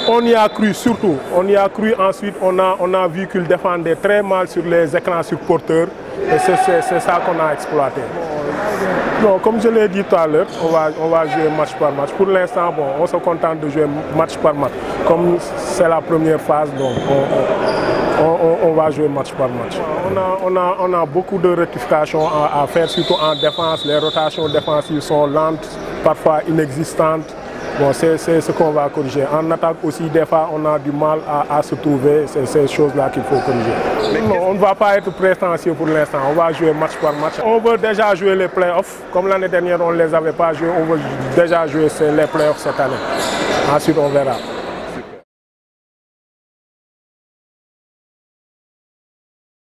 On y a cru surtout, on y a cru. Ensuite on a vu qu'ils défendaient très mal sur les écrans sur porteurs et c'est ça qu'on a exploité. Non, comme je l'ai dit tout à l'heure, on va jouer match par match. Pour l'instant, bon, on se contente de jouer match par match. Comme c'est la première phase, donc on va jouer match par match. On a beaucoup de rectifications à faire, surtout en défense. Les rotations défensives sont lentes, parfois inexistantes. Bon, c'est ce qu'on va corriger. En attaque aussi, des fois, on a du mal à se trouver. C'est ces choses-là qu'il faut corriger. Non, on ne va pas être prétentieux pour l'instant. On va jouer match par match. On veut déjà jouer les playoffs. Comme l'année dernière, on ne les avait pas joués. On veut déjà jouer les playoffs cette année. Ensuite, on verra.